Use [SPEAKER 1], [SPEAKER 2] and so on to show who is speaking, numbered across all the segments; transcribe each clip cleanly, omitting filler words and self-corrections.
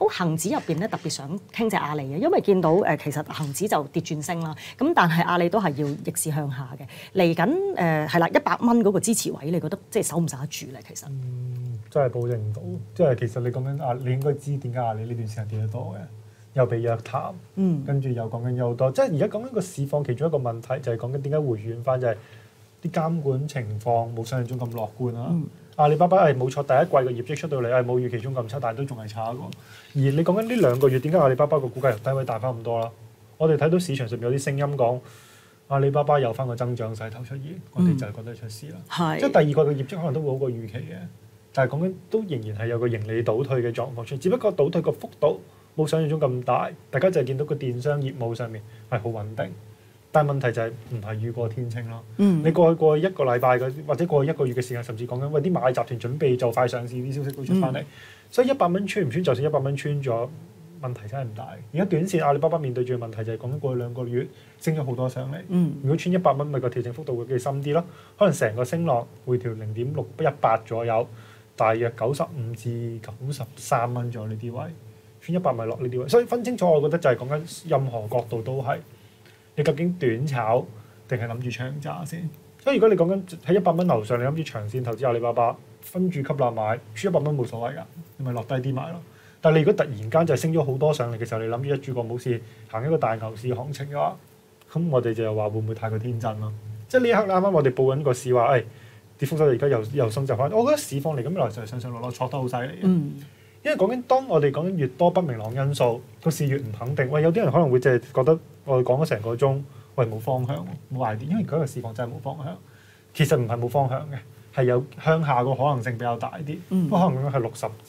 [SPEAKER 1] 好恒指入邊咧特別想傾隻阿里嘅，因為見到其實恒指就跌轉升啦，咁但係阿里都係要逆市向下嘅。嚟緊係啦，100蚊嗰個支持位，你覺得即係守唔守得住咧？其實
[SPEAKER 2] 真係保證唔到，即係其實你講緊你應該知點解阿里呢段時間跌得多嘅，又被約談，跟住又講緊有好多，即係而家講緊個市況其中一個問題就係講緊點解回軟翻，就係啲監管情況冇想象中咁樂觀啦。阿里巴巴係冇錯，第一季嘅業績出到嚟係冇預期中咁差，但係都仲係差過。而你講緊呢2個月點解阿里巴巴個股價由低位大翻咁多啦？我哋睇到市場上面有啲聲音講阿里巴巴有翻個增長勢頭出現，我哋就係覺得出事啦。即係第二季嘅業績可能都會好過預期嘅，但係講緊都仍然係有個盈利倒退嘅狀況出現，只不過倒退個幅度冇想象中咁大，大家就係見到個電商業務上面係好穩定。但係問題就係唔係雨過天晴咯。你過去一個禮拜或者過去1個月嘅時間，甚至講緊喂啲螞蟻集團準備就快上市啲消息都出翻嚟，所以100蚊穿唔穿？就算100蚊穿咗，問題真係唔大。而家短線阿里巴巴面對住嘅問題就係講緊過去2個月升咗好多上嚟。如果穿100蚊，咪個調整幅度會幾深啲咯？可能成個升浪回調0.618左右，大約95至93蚊左右呢啲位，穿100咪落呢啲位。所以分清楚，我覺得就係講緊任何角度都係。你究竟短炒定係諗住長揸先？所以如果你講緊喺100蚊樓上，你諗住長線投資阿里巴巴，分住吸納買，輸100蚊冇所謂㗎，你咪落低啲買咯。但係你如果突然間就係升咗好多上嚟嘅時候，你諗住一注過冇事行一個大牛市行情嘅話，咁我哋就話會唔會太過天真咯？即係呢一刻啱啱我哋報緊個市話，跌幅收而家又升就翻，我覺得市況嚟咁來就係上上落落挫得好犀利嘅。因為講緊當我哋講緊越多不明朗因素，個市越唔肯定。有啲人可能會淨係覺得我哋講咗成個鐘，冇方向，冇 idea。因為嗰個市況真係冇方向。其實唔係冇方向嘅，係有向下個可能性比較大啲。可能係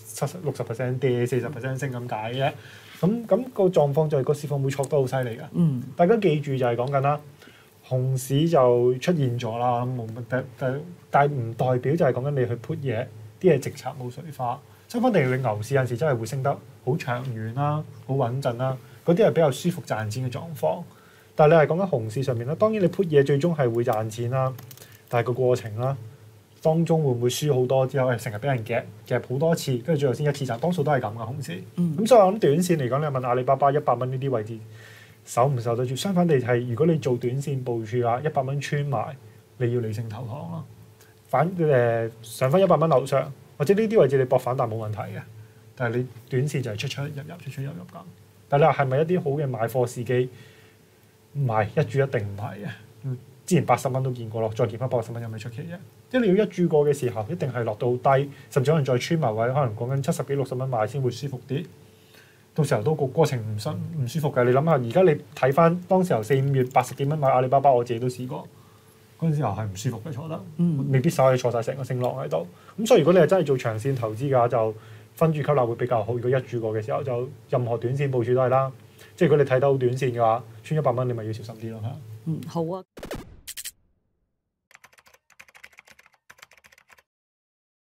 [SPEAKER 2] 60% 跌，40% 升咁解嘅。咁個狀況就係個市況會挫得好犀利㗎。大家記住就係講緊啦，熊市就出現咗啦，冇乜但係唔代表就係講緊你去 put 嘢，啲嘢直插冇水花。相反地，你牛市有陣時真係會升得好長遠啦，好穩陣啦，嗰啲係比較舒服賺錢嘅狀況。但係你係講緊熊市上面啦，當然你 put 嘢最終係會賺錢啦，但係個過程啦，當中會唔會輸好多之後，成日俾人夾好多次，跟住最後先一次賺，多數都係咁嘅熊市。咁所以我諗短線嚟講，你問阿里巴巴100蚊呢啲位置守唔守得住？相反地係，如果你做短線部署啊，100蚊穿埋，你要理性投降咯。上翻100蚊樓上。或者呢啲位置你搏反彈冇問題嘅，但係你短線就係出出入入咁。但係你話係咪一啲好嘅買貨時機？唔係，一注一定唔係嘅。之前80蚊都見過咯，再見翻80蚊有咩出奇啫？即係你要一注過嘅時候，一定係落到低，甚至可能再穿埋位，可能講緊70幾60蚊買先會舒服啲。到時候都個過程唔舒服嘅。你諗下，而家你睇翻當時候4、5月80幾蚊買阿里巴巴，我自己都試過。嗰陣時候係唔舒服嘅坐得，未必手可以坐晒成個升浪喺度。咁所以如果你係真係做長線投資嘅話，就分注吸納會比較好。如果一注過嘅時候，就任何短線部署都係啦。即係如果你睇到好短線嘅話，穿100蚊你咪要小心啲咯嚇。
[SPEAKER 1] 好啊。